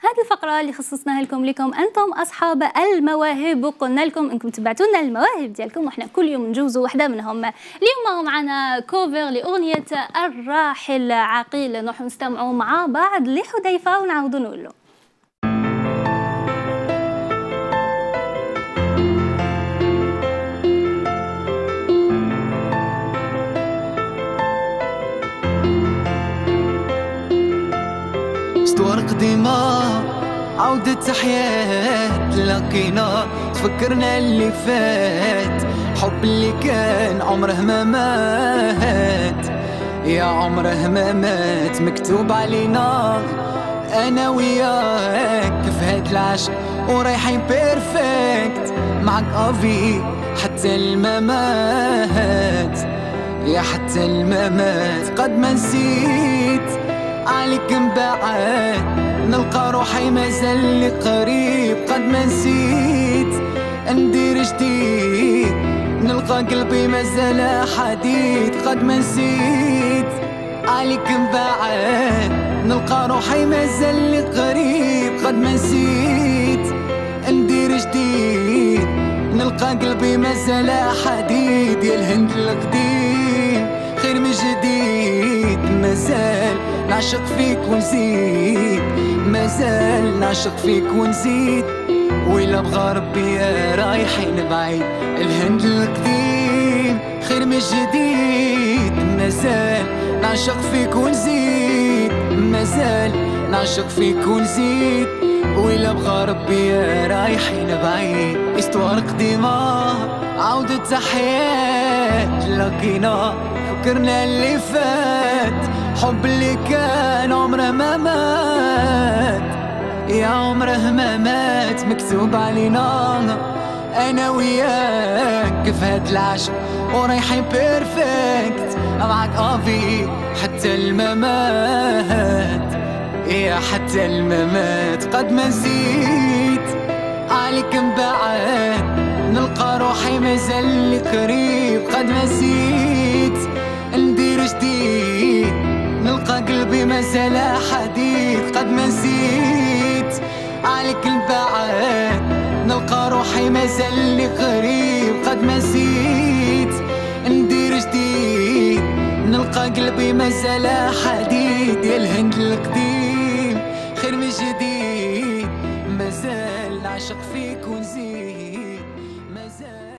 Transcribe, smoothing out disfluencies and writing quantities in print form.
هذه الفقرة اللي خصصناها لكم أنتم أصحاب المواهب، وقلنا لكم أنكم تبعتوا لنا المواهب ديالكم وإحنا كل يوم نجوزوا واحدة منهم. اليوم معنا كوفر لأغنية الراحل عقيل، نروحوا نستمعوا مع بعض لحذيفة ونعاودوا نقولوا. اسطوار قديمة عودة حياة لقينا، تفكرنا اللي فات، حب اللي كان عمره ما مات، يا عمره ما مات، مكتوب علينا انا وياك في هاد العشق ورايحين بيرفكت معك افي حتى الممات، يا حتى الممات. قد ما نسيت عليك مبعد، نلقى روحي مازال لي قريب. قد ما نسيت ندير جديد، نلقى قلبي مازال حديد. قد ما نسيت عليك مبعد، نلقى روحي مازال لي قريب. قد ما نسيت ندير جديد، نلقى قلبي مازال حديد. يا الهند القديم خير من جديد، مازال نعشق فيك ونزيد، مازال نعشق فيك ونزيد. وإلا بغى ربي رايحين بعيد. الهند القديم خير من جديد، مازال نعشق فيك ونزيد، مازال نعشق فيك ونزيد. وإلا بغى ربي رايحين بعيد. استوار قديمة عودة حياة لقينا، فكرنا اللي فات، حب اللي كان عمره ما مات، يا عمره ما مات، مكتوب علينا انا وياك في هاد العشق ورايحين بيرفكت معك افي حتى الممات، يا حتى الممات. قد ما نسيت عليك مبعد، نلقى روحي مازال لي قريب. قد ما نسيت ندير جديد، نلقى قلبي مازال حديد. قد ما نسيت عليك البعد، نلقى روحي مازال لي قريب. قد ما نسيت ندير جديد، نلقى قلبي مازال حديد. يا الهند القديم خير من جديد، مازال نعشق فيك ونزيد.